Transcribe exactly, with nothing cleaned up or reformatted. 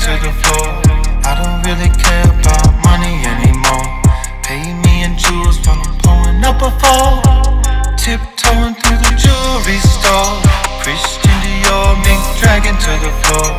to the floor. I don't really care about money anymore. Pay me in jewels while I'm pulling up a fall. Tiptoeing through the jewelry store. Christian Dior, mink dragging to the floor.